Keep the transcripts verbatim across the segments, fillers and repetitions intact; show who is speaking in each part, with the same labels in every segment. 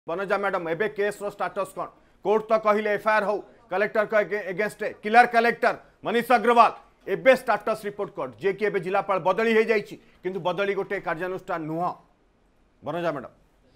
Speaker 1: Vanaja madam एबे case रो status कौन कोर्ट तो कहले एफआईआर हो कलेक्टर को against killer collector Manish Agarwal एबे स्टेटस रिपोर्ट कोर्ट जे कि एबे जिलापाल बदली हो जाइछि किंतु बदली गोटे कार्यानुष्ठान नुह वनजा मैडम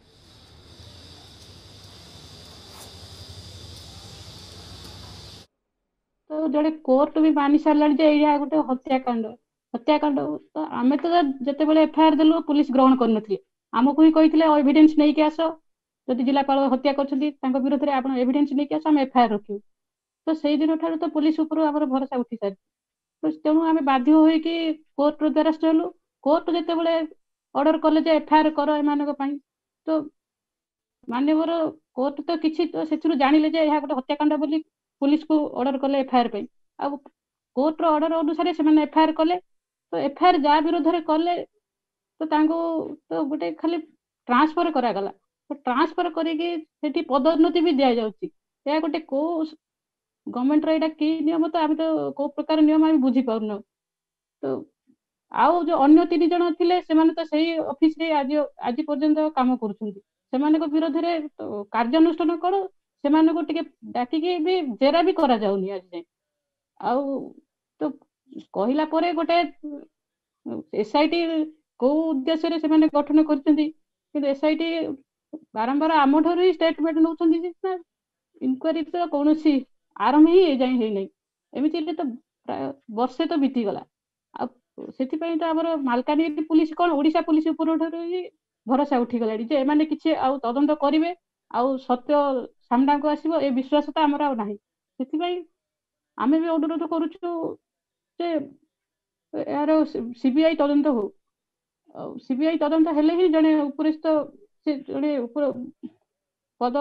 Speaker 2: तो जड़े कोर्ट भी मानि सारा जे गोटे हत्याकांड हत्याकांड तो आम तो जिते एफआईआर देलु पुलिस ग्रहण कर आमको ही कही एविडेंस नहीं कि आस जदि जिलापाल हत्या कर विरोध में आप एविडेंस नहीं कि आस आम एफआईआर रखू तो से दिन ठार तो पुलिस उपर आम भरोसा उठी सारी तो तेणु आम बाध्य हो कोर्ट द्वारस्थ हेलु कोर्ट जिते ऑर्डर कले एफआईआर कर एम तो मानवर कोर्ट तो किसी तो से जानिले यह गोटे हत्याकांड बोली पुलिस को ऑर्डर कले एफआईआर पे आ कोर्ट रो ऑर्डर अनुसार से एफआईआर कले तो एफआईआर जा विरोध में कले तो तांको तो गोटे खाली ट्रांसफर करागला तो ट्रांसफर करके पदोन्नति भी दि जाउची या गोटे को गवर्नमेंट रो कि नियम तो आम तो को प्रकार नियम आम बुझी पारन तो आउ जो अन्य तीन जन थिले से माने तो सही ऑफिस रे आज आज पर्यंत काम करूछंती सेमानक विरोध रे तो कार्यानुष्ठान कर सेमानक को टिके डाकिके भी जेरा भी करा जाउनी आज जाय आउ तो कहिला परे गोटे एसआईटी को उद्देश्य रे सेमाने गठन करछंती कि एसआईटी बारंबार आम ठर ही स्टेटमेंट नौछंती इनक्वारी तो कौन सी आरंभ ही जाए है नहीं एमती तो वर्षे तो बीती गला से तो आम मालकानगिरी पुलिस कौन ओडिशा पुलिस ऊपर भरोसा उठी गला जे एमाने किछि आउ तदंत करिवे आउ सत्य सामना को आसीबो ए विश्वास तो आमर आउ नाही सेति आमे भी अनुरोध करूछु जे यार सीबीआई तदंत हो सीबीआई तदंत हेले ही जने उपरिस्थ से जने ऊपर पद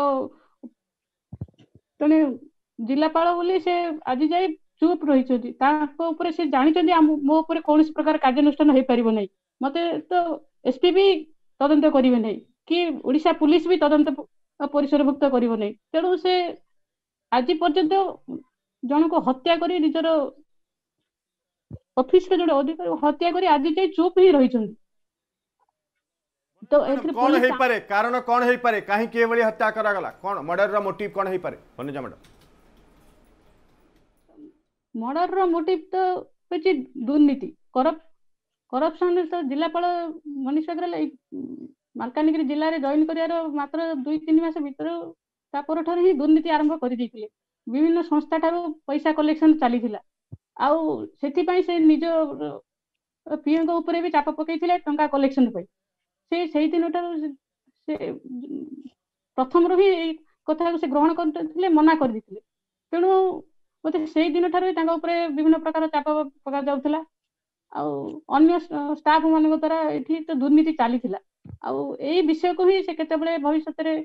Speaker 2: जने जिलापाल बोली से आज जाए चुप रही से जानी मो उपर कौन प्रकार कार्यानुष्ठान हो पार नहीं मत तो एसपी भी तदंत करेंगे नहीं कि ओडिशा पुलिस भी तदंत परिसरभुक्त करेंगे नहीं तेणु से आज पर्यंत जन को हत्या कर निजर ऑफिस रे जो अधिकारी हत्या कर आज जाए चुप ही रही
Speaker 1: तो कौन है पारे कारण कौन है पारे काहे के बली हत्या करा गला कौन मर्डर रा मोटिव कौन है पारे वनजा मैडम
Speaker 2: मर्डर रो मोटिव तो होची दुर्नीति करप करप्शन तो जिलापाल मनीष अग्रवाल मालकानगिरी जिले में जॉइन कर मात्र दुई तीन मास भीतर तापर ठार ही दुर्नीति आरंभ कर देथिले विभिन्न संस्था ठार पैसा कलेक्शन चली आउ से से निज पीएम को ऊपर भी चाप पकईथिले टंका कलेक्शन पे से से दिन ठार से प्रथम रो ही कथा को से ग्रहण करथिले मना कर देथिले तेणु मत से दिन ठार विभिन्न प्रकार चाप पका जाउथला अन्य स्टाफ मान द्वारा ये तो दुर्नीति चली आई विषय को ही से केते भविष्य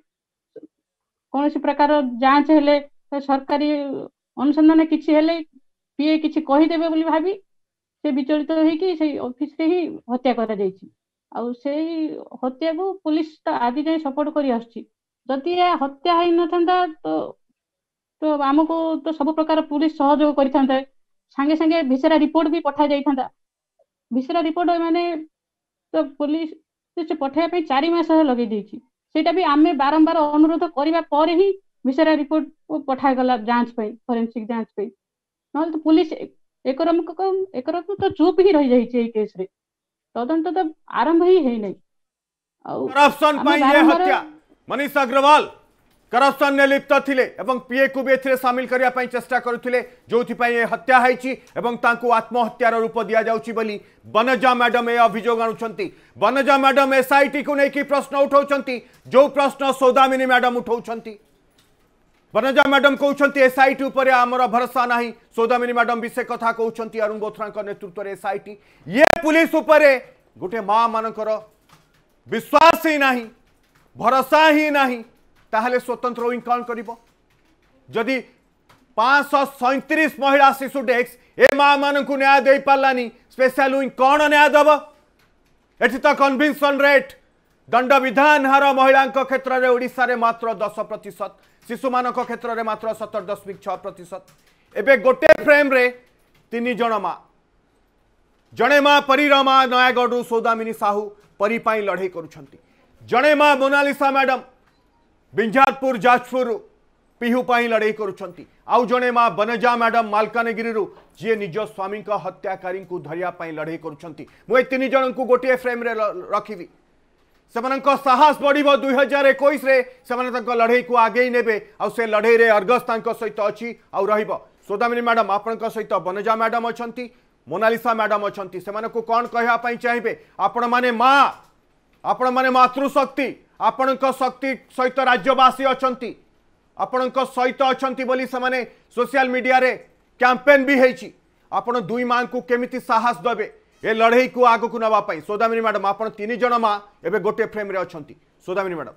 Speaker 2: कौन प्रकार जांच हेले सरकारी अनुसंधान किसी हेले पीए किसी कहीदेवे बोली भावी से विचलित होगी से ऑफिस रे ही हत्या करा जायछि आउ से हत्या को पुलिस तो आदि जाए सपोर्ट करी आछि जदि हत्या है न तो तो आमको तो सब प्रकार पुलिस सहयोग करते सांगे सांगे भिसेरा रिपोर्ट भी पठा जाता भिसेरा रिपोर्ट माने तो पुलिस से पठाइबा चार मास लगे देछि सेटा भी आमे बारंबार अनुरोध करबा पर ही भिसेरा रिपोर्ट पठा गला जांच पे फोरेंसिक जांच पे न तो पुलिस एकरम एकरम तो चुप ही रही जाइछि ए केस रे तदंत तो आरंभ ही है नहीं
Speaker 1: करप्शन पाई ये हत्या मनीष अग्रवाल करप्शन ने लिप्त थिले एवं पीए को भी एथिरे शामिल करिया पई चेष्टा करुथिले जोथि पई ए हत्या हैछि एवं तांको आत्महत्यार रूप दिया जाउछि बोली वनजा मैडम ए अभियोग आनुछंती वनजा मैडम एसआईटी को नेकी प्रश्न उठाउछंती जो प्रश्न सौदामिनी मैडम उठाउछंती वनजा मैडम कहउछंती एसआईटी ऊपर हमर भरोसा नाही सौदामिनी मैडम भी से कथा कहउछंती अरुण बोथरा के नेतृत्व रे एसआईटी ये पुलिस ऊपर गोटे मां मानकर विश्वास ही नाही भरोसा ही नाही ताहले स्वतंत्र विंग कौन करिबो जदि पाँच सौ सैंतीस महिला शिशु डेस्क ए मां मान को न्याय दे पालानी स्पेशल विंग कौन न्याय दब एठी तो कन्विक्शन रेट दंड विधान हार महिला क्षेत्र में ओडिशा रे मात्र दस प्रतिशत शिशु मान क्षेत्र में मात्र सतर दशमिक छः प्रतिशत एवं गोटे फ्रेम रे तीन जन माँ जड़े माँ परिरमा नयागढ़ सौदामिनी साहू परी लड़े करुछंती जड़े माँ मोनालिसा मैडम बिंझारपुर जाजपुर पिहू पाई लड़ाई करुछंती आउ जने मां बनजा मैडम मालकानगिरी जी निज स्वामी हत्याकारी को धरिया पाई लड़ाई करुछंती मु तीन जन को गोटे फ्रेम रे रखिबी सेमानक साहस बढ़िबो दुई हजार इक्कीस रे सेमाने तक लड़ाई को आगे नेबे आ से लड़ाई रे अर्गस तांको सहित अछि आ रहिबो सोदामिनी मैडम आपनक सहित बनजा मैडम अछंती मोनालिसा मैडम अछंती सेमाने को कोन कहया पाई चाहिबे आपण माने मां आपण माने मातृशक्ति आपणक शक्ति सहित राज्यवासी अछंती आपणक सहित अछंती बोली सेमाने सोशल मीडिया रे कैंपेन भी हेछि आपण दुई मां को केमिति साहस देबे ए लड़ाई को आगु को नवा पाई सोदामिनी मैडम आपण तीन जन मां एबे गोटे फ्रेम रे अछंती सोदामिनी मैडम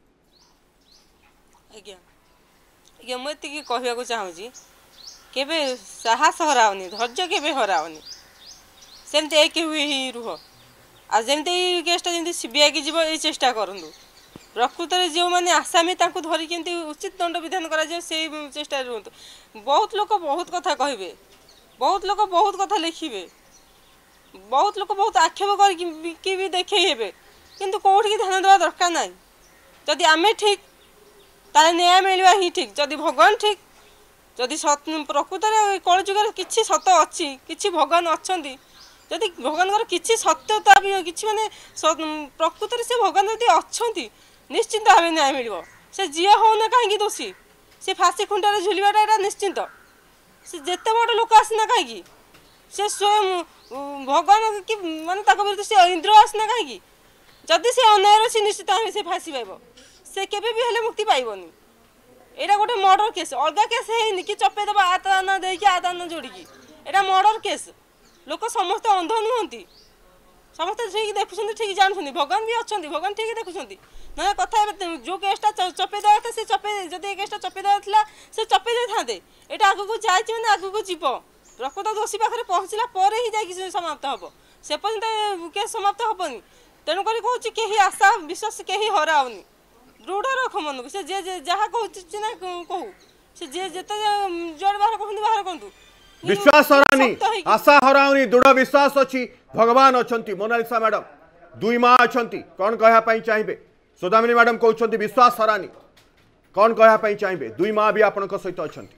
Speaker 3: आज्ञा आज्ञा मैं एतिकी कहया को चाहू छी केबे साहस हरावनी धैर्य केबे हरावनी सेमते एक हुई रुह आ जेमते केसटा जेमते सीबीआई की जीव ए चेष्टा करंदु प्रकृत में जो मैंने आसामी तांको धरी केमती उचित दंड विधान करा जाए से चेष्टा रुहतु बहुत लोक बहुत कथा कहबे बहुत लोक बहुत कथा लिखिबे बहुत लोक बहुत आक्षेप करके भी देखे हेबे किंतु कोठी की ध्यान देवा दरकार नाही जदि आमे ठीक ताले न्याय मिलवा ही ठीक जदि भगवान ठीक जदि प्रकृत में कलजुगर किछि सत अछि किछि भगवान अछंती जदि भगवान किछि सत्यता भी किछि माने प्रकृत से भगवान जदि अछंती निश्चिंत भाव न्याय मिल से जी हो ना कहीं दोषी से फाँसी खुंटार झुलवाटा निश्चिंत से जिते बड़ लोक आसना कहीं से स्वयं भगवान कि माने विरुद्ध से इंद्र आसना कहीं जदि से अन्याय अच्छी निश्चित भाव से फाँसी पाइब से केबे भी हेले मुक्ति पाइबनी एटा गोटे मर्डर केस अलग केस है कि चपेदेव आताना देकी आताना जोड़िकी एटा मर्डर केस लोक समस्त अंध नुहति समस्त ठीक देखुं ठीक जानते भगवान भी अच्छा भगवान ठीक देखुं ना कथा जो केसटा चपे देवा था से चपे जदि केसटा चपे देवा से चपे दे था यहाँ आग को जाए मैंने आग को जीव प्रकृत दोषी पाखे पहुँचला ही जा समाप्त हम से पर्यटन केस समाप्त हेनी तेणुक कहूँ कहीं आशा विश्वास कहीं हरावनी दृढ़ रख मन को जे जहाँ कहूँ ना कहू से जे जिते जुआड़े बाहर कहते बाहर कहतु
Speaker 1: विश्वास हरानी आशा हराउनी दृढ़ विश्वास अच्छी भगवान अछंती मोनालिसा मैडम दुई माँ अछंती कौन कहया चाहिए सोदामिनी मैडम कहते विश्वास हरानी कौन कहया चाहिए दुई माँ भी आपण सहित अछंती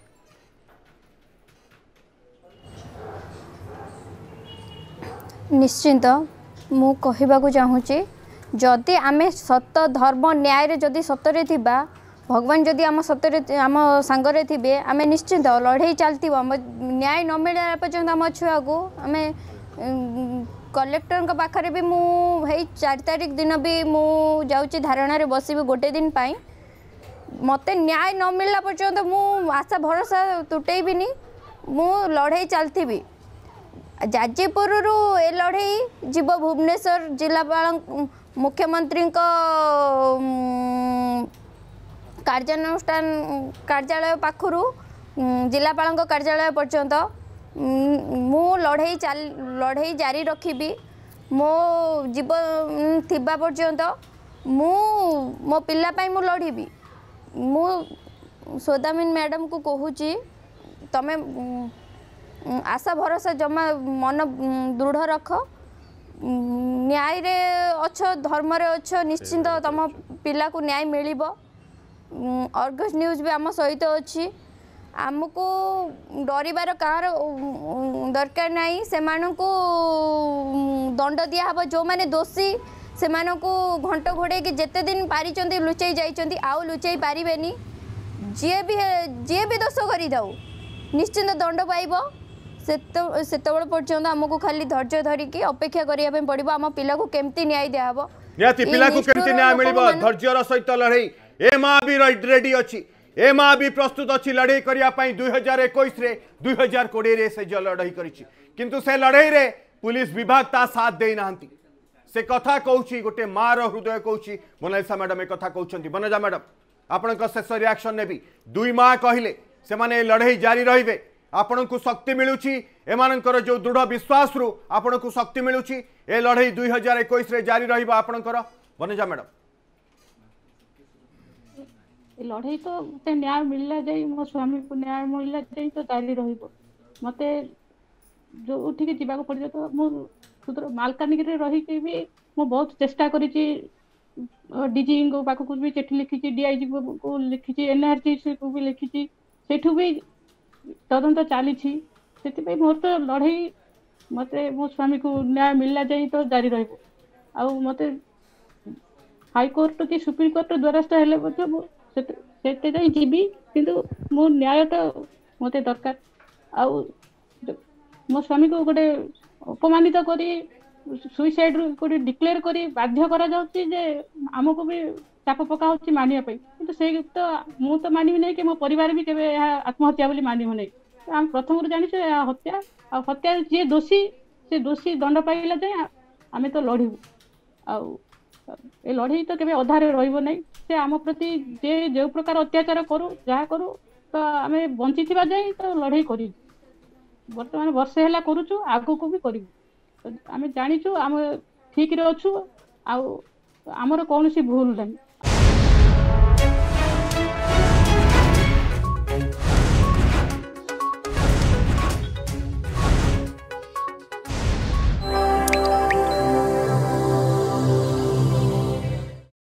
Speaker 4: निश्चिंत मु कहवाक चाहूँगी जदि आमे सत धर्म न्याय रे जदि सतरे थिबा भगवान जदि आम सतरे आम सांगरे थिबे आमे निश्चिंत लड़ाई चलती न्याय न मिलने पर्यंत आम छुआ को आम कलेक्टर पाखे भी मुझे चार तारीख दिन भी मु जाऊँगी धारणा बसबी गोटे दिन पाई मते न्याय न मिलला पर्यंत मु आशा भरोसा तुटेबिनी मु लड़ाई चलती जाजपुर ए लड़ाई जीव भुवनेश्वर जिलापाल मुख्यमंत्री कार्यानुष्ठान कार्यालय पाखु जिलापाल कार्यालय पर्यंत मु लड़ाई चल लड़ाई जारी रखी मो जीवन थिबा पर्यंत मु मो पिला पाई मु लड़बी मु सोदामिनी मैडम को कहूची तमे आशा भरोसा जमा मन दृढ़ रख न्याय रे अच्छो धर्म रे अच्छो निश्चिंत तम पिला को न्याय मिलिबो अर्गस न्यूज भी आम सहित अच्छी आमको डरबार कार दरकार नहीं से दंड दिहब जो मैंने दोषी से घंट घोड़े कि जिते दिन पारी लुचाई जाइए आउ लुचाई पारे जी भी जी भी दोष कर निश्चिंत दंड पाइब से पर्यंत आमको खाली धैर्य धरिकी अपेक्षा करने पड़ो आम पिला को केमती न्याय दिहब
Speaker 1: निहाती पिला को केमती न्याय मिलिबो धैर्यर सहित लड़ाई ए मां भी रेडी अछि ए मां भी प्रस्तुत अच्छी लड़ाई करने दुई हजार इक्कीस रे दुई हजार कोड़े रे से जो लड़ाई करिछि किंतु से लड़ाई रे पुलिस विभाग ता साथ दे नांती से कथा कहूछि गोटे मां रो हृदय कहूछि मोनालिसा मैडम ए कथा कहउछंती बनजा मैडम आपनक शेष रिएक्शन नेबी दुई मां कहिले से माने लड़ाई जारी रहिबे आपण को शक्ति मिलुछि एमानकर जो दृढ़ विश्वास रु आपण को शक्ति मिलुछि ए लड़ाई दुई हजार इक्कीस रे जारी रहिबा आपनकर बनजा मैडम
Speaker 2: लड़ाई तो मत न्याय मिलला जाए मो स्वामी को न्याय मिलला जाए तो जारी रहिबो मते जो उठिके जीवाक पड़े तो मो सुदर मालकानगिरी रही के भी मो बहुत चेष्टा करिछि डीजी पाखक भी चिठी लिखी, डीआईजी को लिखी, एनआरजी को भी लिखी, सेठू भी तदंत चली से मोर तो लड़े मत मो स्वामी को न्याय मिलला जाए तो जारी रहा मत हाईकोर्ट कि सुप्रीम कोर्ट द्वारस्थ हेल्ले जीवी किंतु मो न्याय तो मत दरकार आ मो स्वामी को गोटे अपमानित करी सुइसाइड गोटे डिक्लेयर करी बाध्य करा जाउची जे हमको भी चाप पका होची मानिया पई किंतु से तो मु तो मानिबी नै कि मो परिवार भी केबे आत्महत्या बोली मानिबो नै। हम प्रथम रु जानिछु हत्या आ हत्या जे दोषी से दोषी दंड पाइला जाय आमे तो लढिबु आ ए लड़ाई तो केबे अधारे रहिबो नै। से आम प्रति जे जो प्रकार अत्याचार करू जहा करू तो आमे बंची थिबा जाय तो लड़ाई करी वर्तमान वर्षे हला करूछु आगो को भी करिबु। आमे जानिछु आम ठीक रे अछु आ हमर कोनोसी भूल नै।